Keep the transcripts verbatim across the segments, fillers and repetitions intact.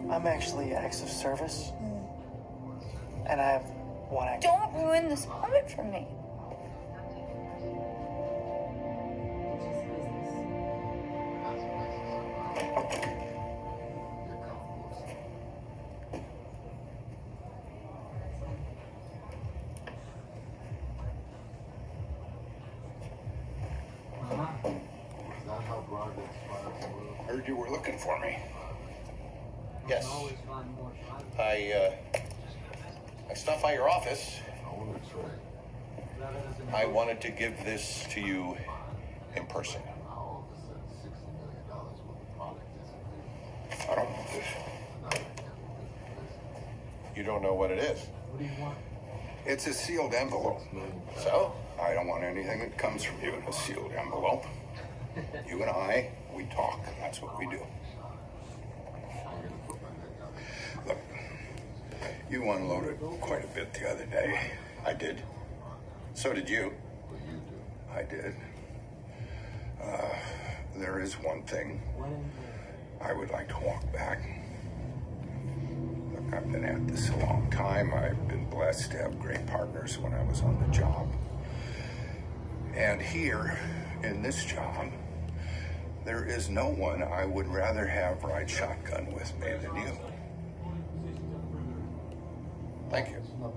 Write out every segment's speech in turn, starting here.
I'm actually acts of service. Mm. And I have one act. Don't ruin this moment for me. Heard you were looking for me. Yes. I, uh, I stopped by your office. I wanted to give this to you in person. I don't want this. You don't know what it is? It's a sealed envelope. So? I don't want anything that comes from you in a sealed envelope. You and I, we talk. That's what we do. Look, you unloaded quite a bit the other day. I did. So did you. I did. Uh, there is one thing I would like to walk back. Look, I've been at this a long time. I've been blessed to have great partners when I was on the job. And here, in this job, there is no one I would rather have ride shotgun with me than you. Thank you.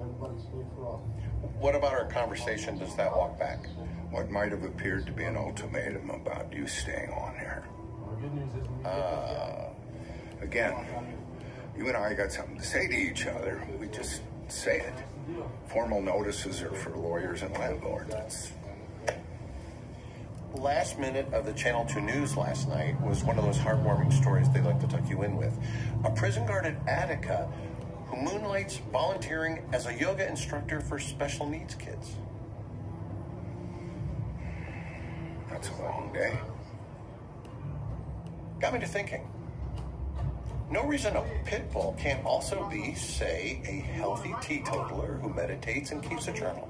What about our conversation? Does that walk back? What might have appeared to be an ultimatum about you staying on here. Uh, again, you and I got something to say to each other. We just say it. Formal notices are for lawyers and landlords. It's last minute of the Channel two News last night was one of those heartwarming stories they like to tuck you in with. A prison guard at Attica who moonlights volunteering as a yoga instructor for special needs kids. That's a long day. Got me to thinking. No reason a pit bull can't also be, say, a healthy teetotaler who meditates and keeps a journal.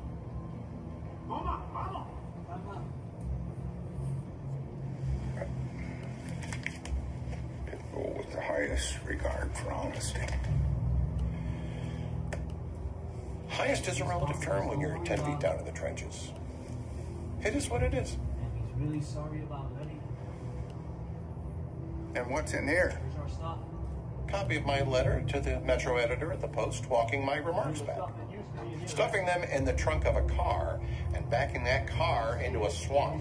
With the highest regard for honesty. Highest is a relative term when you're ten feet down in the trenches. It is what it is. And he's really sorry about Letty. And what's in here? Here's our stuff. Copy of my letter to the Metro editor at the Post, walking my remarks back. Stuffing them in the trunk of a car and backing that car into a swamp.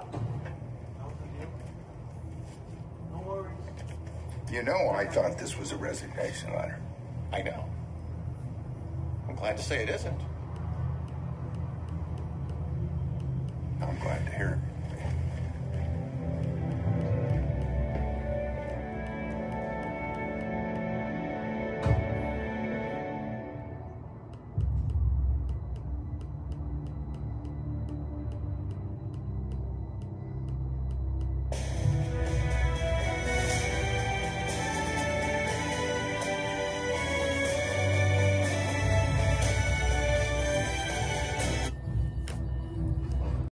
You know, I thought this was a resignation letter. I know. I'm glad to say it isn't. I'm glad to hear it.